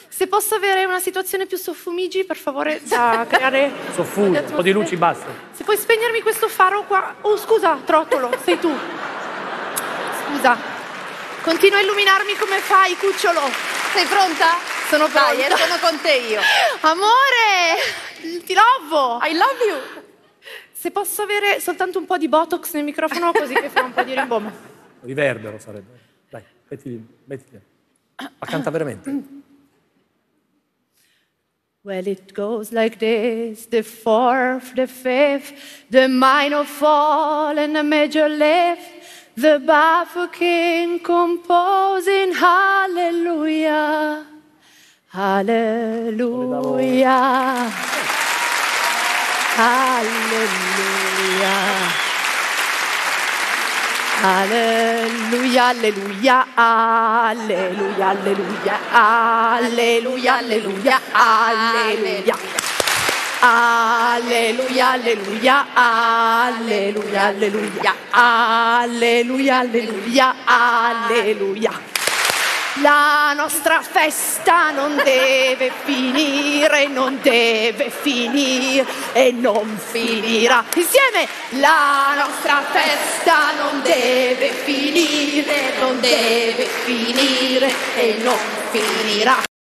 Se posso avere una situazione più soffumigi, per favore, da creare... Soffuso, un po' di luci basse. Se puoi spegnermi questo faro qua... Oh, scusa, Trottolo, sei tu. Scusa. Continua a illuminarmi come fai, cucciolo. Sei pronta? Sono pronta. Dai, sono con te io. Amore, ti lovo. I love you. Se posso avere soltanto un po' di Botox nel microfono, così che fa un po' di rimbombo. Riverbero sarebbe. Dai, mettili. Ma canta veramente. Well, it goes like this, the fourth, the fifth, the minor fall and the major lift, the baffled king composing hallelujah, hallelujah, hallelujah. Alleluia, alleluia, alleluia, alleluia, alleluia, alleluia, alleluia. Alleluia, alleluia, alleluia, alleluia, alleluia, alleluia, alleluia. La nostra festa non deve finire, non deve finire e non finirà. Insieme! La nostra festa non deve finire, non deve finire e non finirà.